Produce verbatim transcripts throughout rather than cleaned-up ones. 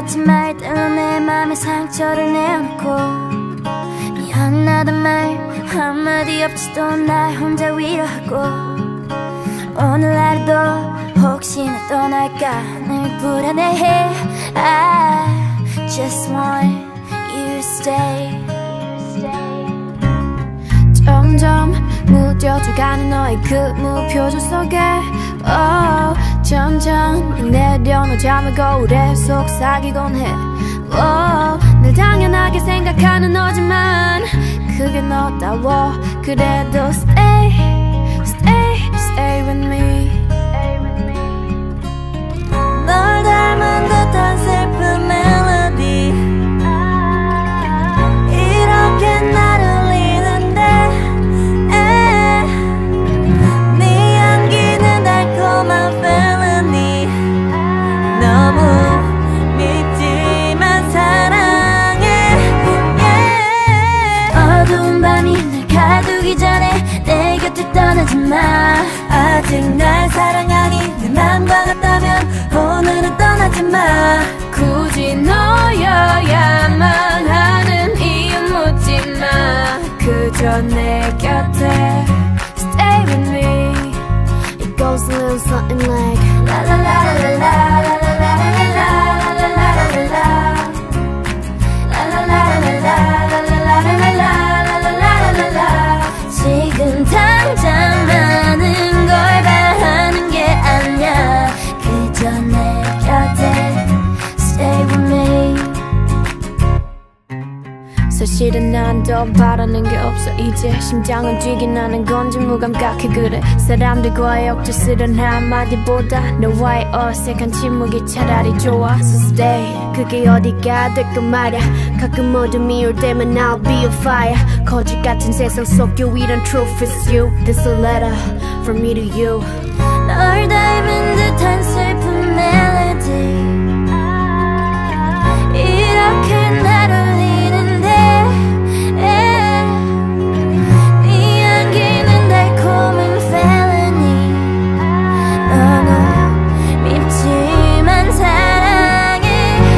같은 말들로 내 맘에 상처를 내어놓고 미안하단 말 한마디 없이도 날 혼자 위로하고 오늘 하루도 혹시나 떠날까 늘 불안해해. I just want you to stay. 점점 무뎌져가는 너의 그 무표정 속에 oh, 점점 내려놓자면 거울에 속삭이곤 해. oh, 늘 당연하게 생각하는 너지만 그게 너다워. 그래도 stay, stay, stay with me. 널 닮은 듯한 슬픈 멜로디 이렇게 나를 울리는데 네 향기는 달콤한 felony 너무 밉지만 사랑해. yeah. 어두운 밤이 날 가두기 전에 내 곁을 떠나지 마. 아직 날 사랑하니 내 맘과 같다면 오늘은 떠나지 마. 굳이 너여야만 하는 이유 묻지 마. 그저 내 곁에 stay with me. It goes a little something like la la la la la la la la la la la la la la la. 지금 당장 많은 걸 바라는 게 아니야. 그저 내 곁에 stay with me. 사실은 난 더 바라는 게 없어. 이제 심장은 뛰긴 하는 건지 무감각해. 그래 사람들과의 억지스런 한마디보다 너와의 어색한 침묵이 차라리 좋아. So stay. 그게 어디가 될건 말야. 가끔 어둠이 올 때면 I'll be on fire. 거짓 같은 세상 속 유일한 truth is you. This a letter from me to you. 널 닮은 듯한 슬픈 멜로디 이렇게 날 울리는데 네 향기는 달콤한 felony 너무 밉지만 사랑해.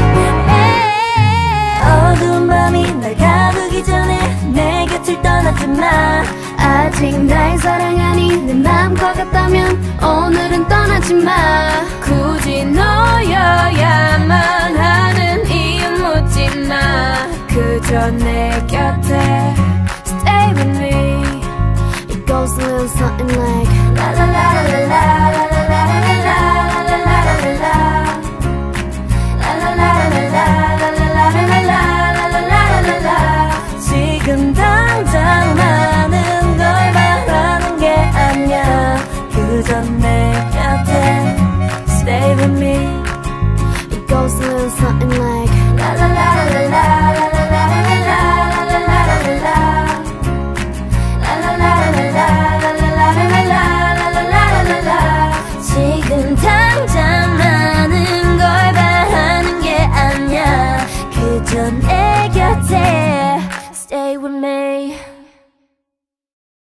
어두운 밤이 날 가두기 전에 내 곁을 떠나지 마. 아직 날 사랑하니 내 맘과 같다면 오늘은 떠나지 마. 굳이 너여야만 하는 이유 묻지 마. 그저 내 곁에 stay with me. It goes a little something like